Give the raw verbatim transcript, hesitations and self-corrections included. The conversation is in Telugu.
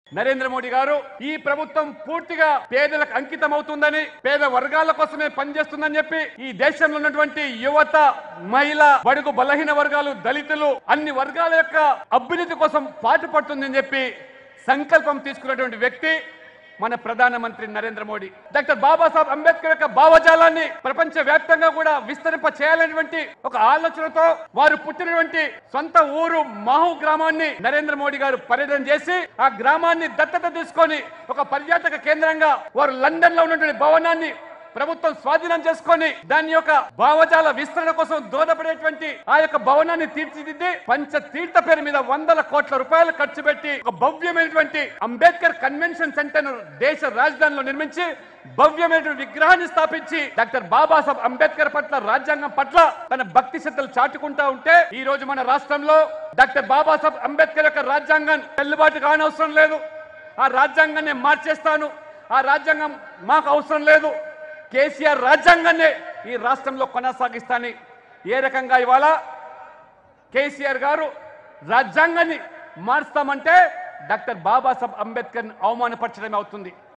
నరేంద్ర మోడీ గారు ఈ ప్రభుత్వం పూర్తిగా పేదలకు అంకితం అవుతుందని, పేద వర్గాల కోసమే పనిచేస్తుందని చెప్పి ఈ దేశంలో ఉన్నటువంటి యువత, మహిళ, బడుగు బలహీన వర్గాలు, దళితులు అన్ని వర్గాల యొక్క అభ్యున్నతి కోసం పాటుపడుతుందని చెప్పి సంకల్పం తీసుకున్నటువంటి వ్యక్తి మన ప్రధానమంత్రి నరేంద్ర మోడీ. డాక్టర్ బాబాసాహెబ్ అంబేద్కర్ యొక్క భావజాలాన్ని ప్రపంచ వ్యాప్తంగా కూడా విస్తరింప చేయాలనేటువంటి ఒక ఆలోచనతో వారు పుట్టినటువంటి సొంత ఊరు మహు గ్రామాన్ని నరేంద్ర మోడీ గారు పర్యటన చేసి ఆ గ్రామాన్ని దత్తత తీసుకొని ఒక పర్యాటక కేంద్రంగా వారు లండన్ లో ఉన్నటువంటి భవనాన్ని ప్రభుత్వం స్వాధీనం చేసుకొని దాని యొక్క భావజాల విస్తరణ కోసం దోహదపడేటువంటి ఆ యొక్క భవనాన్ని తీర్చిదిద్ది పంచ తీర్థ పేరు మీద వందల కోట్ల రూపాయలు ఖర్చు పెట్టి ఒక భవ్యమైనటువంటి అంబేద్కర్ కన్వెన్షన్ సెంటర్ దేశ రాజధానిలో నిర్మించి భవ్యమైనటువంటి విగ్రహాన్ని స్థాపించి డాక్టర్ బాబాసాహెబ్ అంబేద్కర్ పట్ల, రాజ్యాంగం పట్ల తన భక్తి శ్రద్ధలు చాటుకుంటా ఉంటే ఈ రోజు మన రాష్ట్రంలో డాక్టర్ బాబాసాహెబ్ అంబేద్కర్ యొక్క రాజ్యాంగం చెల్లుబాటు కానవసరం లేదు, ఆ రాజ్యాంగాన్ని మార్చేస్తాను, ఆ రాజ్యాంగం మాకు అవసరం లేదు, కేసీఆర్ రాజ్యాంగాన్ని ఈ రాష్ట్రంలో కొనసాగిస్తానని ఏ రకంగా ఇవాళ కేసీఆర్ గారు రాజ్యాంగాన్ని మారుస్తామంటే డాక్టర్ బాబాసాహెబ్ అంబేద్కర్ని అవమానపరచడమే అవుతుంది.